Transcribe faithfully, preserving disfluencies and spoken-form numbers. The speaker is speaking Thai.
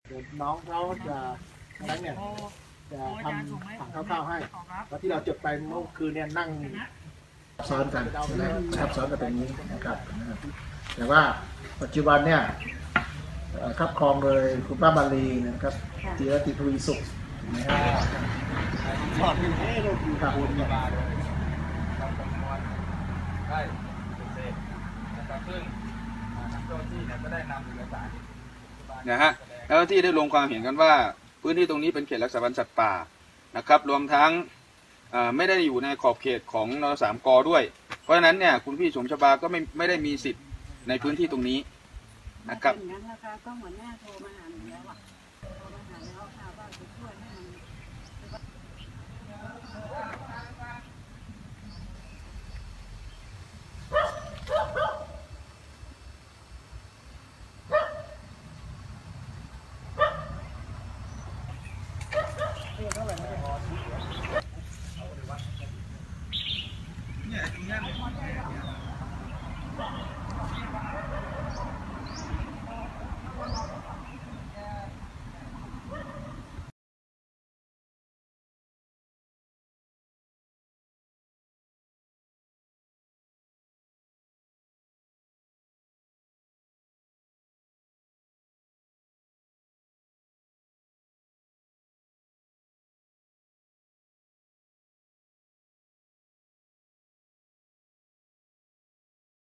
เดี๋ยวน้องเขาจะนั้นเนี่ยจะทำถังข้าวๆให้แล้วที่เราจดไปเมื่อคืนเนี่ยนั่งซ้อนกันนะครับซ้อนกันตรงนี้นะครับแต่ว่าปัจจุบันเนี่ยคับครองโดยคุณป้าบาลีนะครับจีรติทวีสุขนะครับชอบที่ให้เราดูครับได้เสร็จนะครับซึ่งเจ้าที่เนี่ยก็ได้นำเอกสารนะฮะเจ้าที่ได้ลงความเห็นกันว่าพื้นที่ตรงนี้เป็นเขตรักษาพันธุ์สัตว์ป่านะครับรวมทั้งไม่ได้อยู่ในขอบเขตของนสามกด้วยเพราะฉะนั้นเนี่ยคุณพี่สมชบาก็ไม่ไม่ได้มีสิทธิ์ในพื้นที่ตรงนี้นะครับงั้นนะคะก็หัวหน้าโทรมาหาหนูแล้วอ่ะโทรมาหาแล้วค่ะว่าจะช่วยให้มันเท่าไหร่